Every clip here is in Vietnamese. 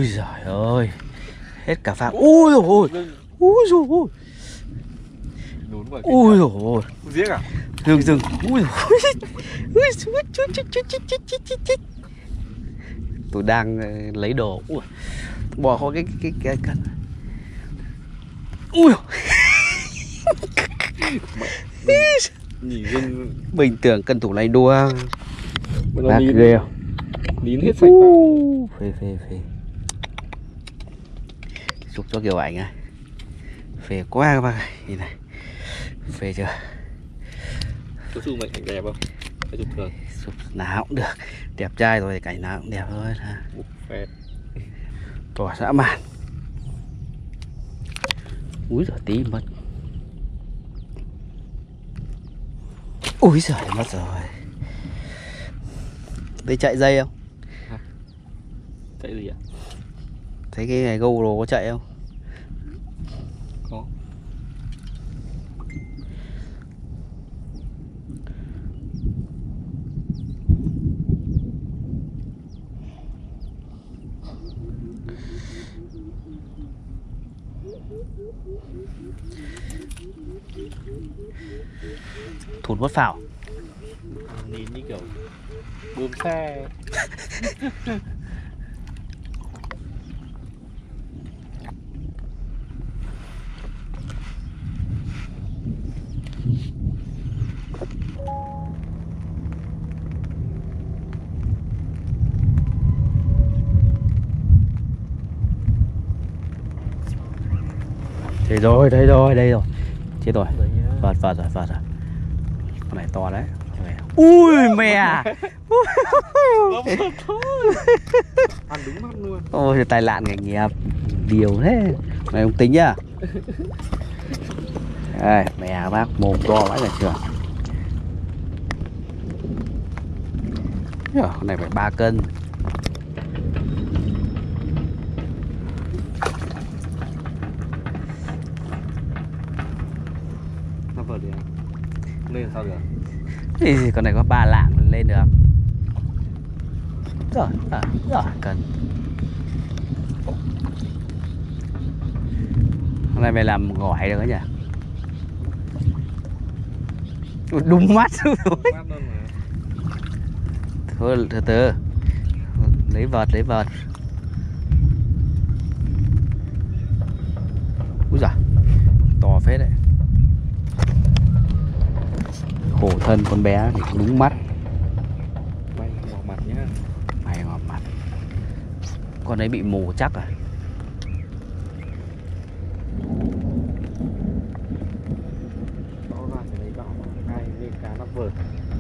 Ui giời ơi, hết cả phao. Ui dồi ôi, ui dồi ôi, ui dồi ôi, giếc à? dừng dừng, ui dồi ôi, tôi đang lấy đồ. Ui, bỏ qua cái cần. Ui, Nhỉ dưng bình tưởng cân thủ này đua. Bác lín, ghê không? lín hết sạch vào. Phê phê phê. Chụp cho kiểu ảnh à. Phê quá các bác ơi, nhìn này. Phê chưa? Có chụp mệnh ảnh đẹp không? Hay chụp thường? Chụp nào cũng được. Đẹp trai rồi thì cảnh nào cũng đẹp thôi. Phép. Tỏa dã man. Úi giời tí mất. Úi giời mất rồi. Đây chạy dây không? Hả? Chạy gì ạ? Thấy cái này GoPro có chạy không? Có. Thụt mất phảo. Nhìn như kiểu bơm xe. Đây rồi, đây rồi. Chết rồi. Vợt rồi. Con này to đấy. Ui mè. Ăn đúng mắt luôn. Ôi tai nạn nghề nghiệp. Điều thế. Này ông tính nhá. Đây, mè bác mồm to vãi cả trường. Con này phải 3 cân. Nó vợt đi à? Lên sao được? Thì con này có 3 lạng lên được. Rồi, cần. Hôm nay mày làm gỏi được nhỉ? Đúng mắt rồi. Mắt luôn mà. Thôi từ từ. Lấy vợt. Úi giời, to phết đấy. Khổ thân con bé thì đúng mắt. May ngỏ mặt nhá. Mày ngọt mặt. Con ấy bị mù chắc à? Rõ ràng cái đấy bảo ai lên cá nắp vợt.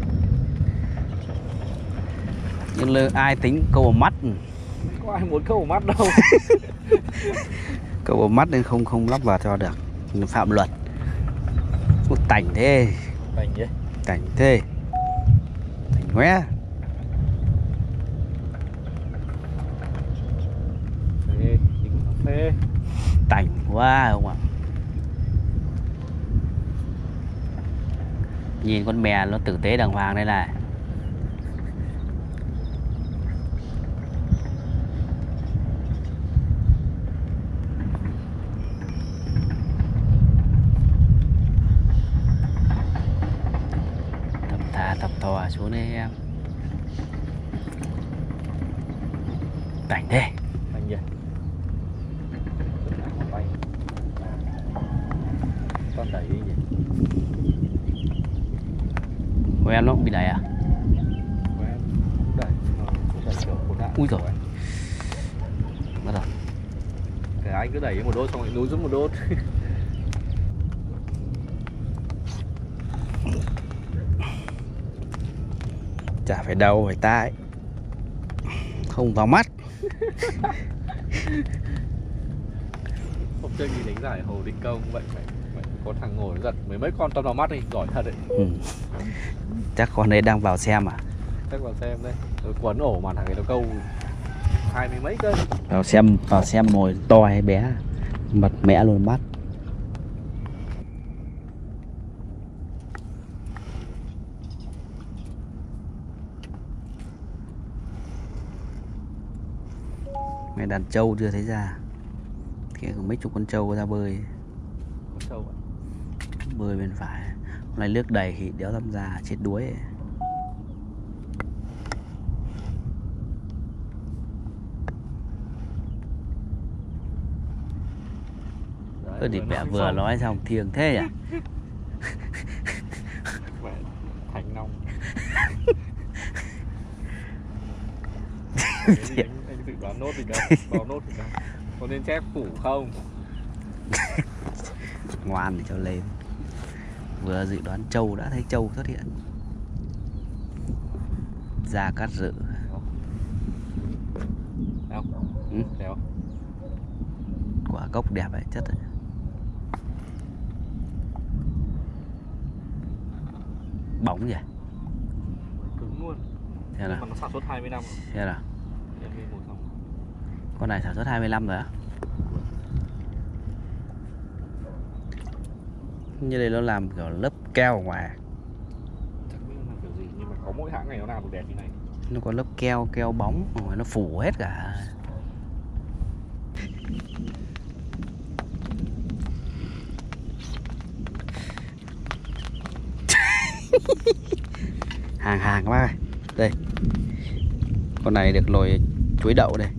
Nhưng ai tính câu vào mắt. Có ai muốn câu mắt đâu. Câu vào mắt nên không lắp vào cho được. Phạm luật. Ủa, tảnh thế. Bành vậy. Tảnh thế. Tảnh ngoé. Phê, phê. Tảnh quá không ạ? Nhìn con mè nó tử tế đàng hoàng đây này. Thập thò xuống đây em. Tảnh thế. Bành vậy. Con đẩy đi nhỉ? Của em nó cũng bị đẩy à? Đẩy kiểu cột đạn. Ui rồi. Bắt đầu. Cái anh cứ đẩy một đốt xong lại núi xuống một đốt. Chả phải đầu phải tai. Không vào mắt. Hôm chơi đi đánh giải Hồ Định Công vậy phải có thằng ngồi giật mấy con tao vào mắt đi, giỏi thật đấy. Chắc con ấy đang vào xem à? Chắc vào xem đây. Rồi quấn ổ mà thằng ấy nó câu 20 mấy cân. Vào xem mồi to hay bé. Mật mẽ luôn mắt. Ngày đàn trâu chưa thấy ra. Kia có mấy chục con trâu ra bơi. Con trâu ạ. Bơi bên phải. Hôm nay nước đầy thì đéo dám ra, chết đuối ấy. Đấy, Thì mẹ vừa nói xong thiêng thế nhỉ. mẹ thành nong. anh dự đoán nốt gì đâu, báo nốt gì đâu. Có nên chép phủ không? Ngoan để cho lên. Vừa dự đoán trâu đã thấy trâu xuất hiện. Ra cắt dự. Đâu? Ừ. Đéo. Quả cốc đẹp ấy, chất ấy. Bóng nhỉ? Cứng luôn. Thế nào? Mà nó sản xuất 20 năm rồi. Thế nào? Em đi một xong. Con này sản xuất 25 rồi á? Như đây nó làm kiểu lớp keo ở ngoài. Chẳng biết nó làm kiểu gì, nhưng mà có mỗi hãng này nó làm được đẹp như này. Nó có lớp keo, keo bóng ở ngoài nó phủ hết cả. Hàng các bác ơi. Đây. Con này được lồi chuối đậu đây.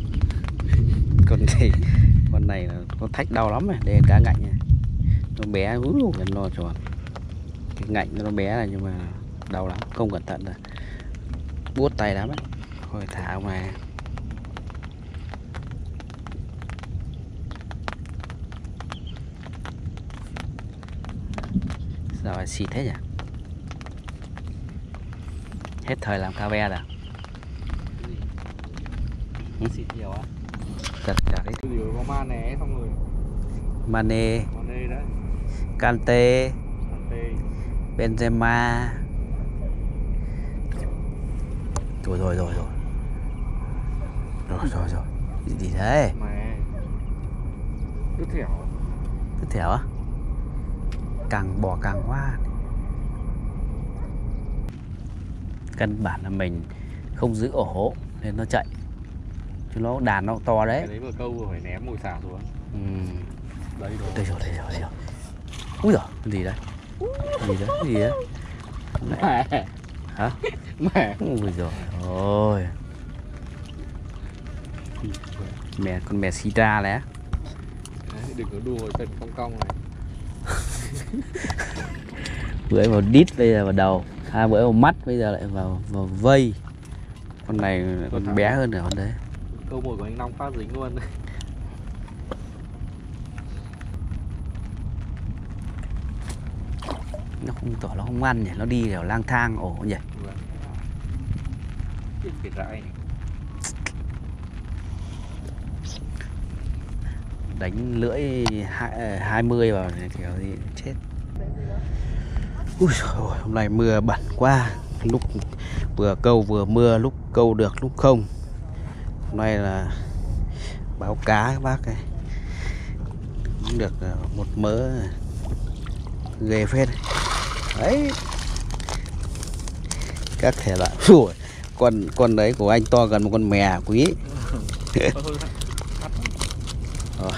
Con này là có thách đau lắm này, đây cá ngạnh này. Nó bé nó tròn. Cái ngạnh nó bé này nhưng mà đau lắm, không cẩn thận là buốt tay lắm ấy. Thôi thả ngoài. Rồi xịt thế nhỉ? Hết thời làm ca ve rồi. Xịt nhiều á. Chặt chặt đấy. Cái gì có Mane xong rồi. Mane, Mane đấy. Kante, Kante. Benzema. Rồi. Rồi. Gì thế? Mẹ. Cứ thẻo. Cứ thẻo á? Càng bò càng quá. Căn bản là mình không giữ ổ nên nó chạy. Chứ nó đàn nó to đấy. Cái đấy vừa câu vừa phải ném mồi xả xuống. Đấy rồi. Đây rồi. Úi giời, cái gì đấy? Gì đấy? Mẹ. Hả? Mẹ. Ui giời ơi. Con mè Sita đấy. Đấy, đừng có đùa chân cong này. Bữa vào đít bây giờ vào đầu, hai bữa vào mắt bây giờ lại vào vây. Con này còn bé hơn cả con đấy. Câu mồi của anh Long phát dính luôn. Nó không tỏ nó không ăn nhỉ, nó đi kiểu lang thang ổ nhỉ. Cái rãi này. Đánh lưỡi 20 vào này kiểu gì chết. Ui trời, hôm nay mưa bẩn quá. Lúc vừa câu vừa mưa, lúc câu được lúc không. Hôm nay là báo cá các bác này. Được một mớ ghê phết. Đấy. Các thể loại. Ui, con đấy của anh to gần một con mè quý. Rồi.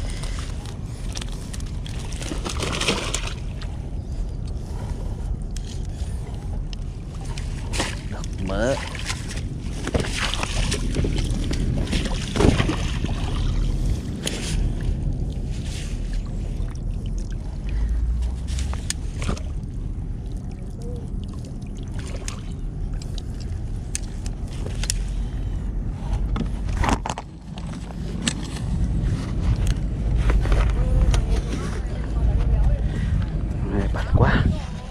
Được mớ. Bẩn quá.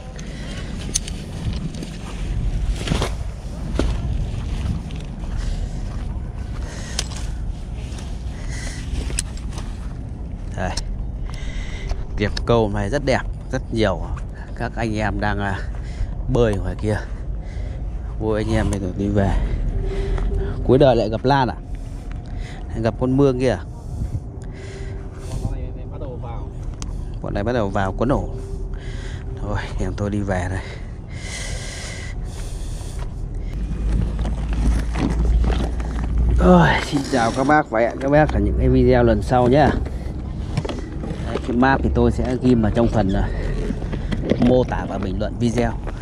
Đây. Điểm câu này rất đẹp, rất nhiều các anh em đang bơi ngoài kia. Ôi anh em bây giờ đi về. Cuối đời lại gặp Lan à? Gặp con mương kia à? Bọn này bắt đầu vào quấn ổ. Thôi em tôi đi về đây. Rồi, xin chào các bác và hẹn các bác ở những cái video lần sau nhé. Cái map thì tôi sẽ ghi vào trong phần mô tả và bình luận video.